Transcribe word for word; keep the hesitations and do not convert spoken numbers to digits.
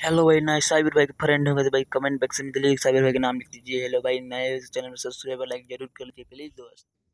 Hello भाई, नए साबिर भाई के फ्रेंड होंगे तो भाई कमेंट बॉक्स में दिल्ली साबिर भाई का नाम लिख दीजिए। हेलो भाई, नए चैनल में सब्सक्राइबर लाइक जरूर कर लीजिए प्लीज दोस्त।